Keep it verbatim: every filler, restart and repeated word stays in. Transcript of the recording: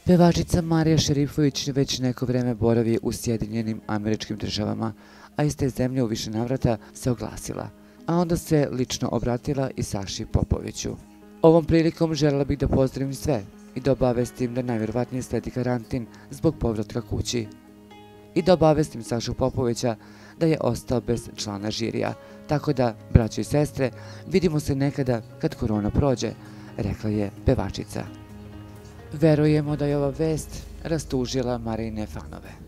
Pevačica Marija Šerifović već neko vreme boravi u Sjedinjenim Američkim Državama, a iz te zemlje u više navrata se oglasila, a onda se lično obratila i Saši Popoviću. Ovom prilikom željela bih da pozdravim sve i da obavestim da najvjerovatnije sledi karantin zbog povratka kući. I da obavestim Sašu Popovića da je ostao bez člana žirija, tako da, braćo i sestre, vidimo se nekada kad korona prođe, rekla je pevačica. Verujemo da je ova vest rastužila Marijine fanove.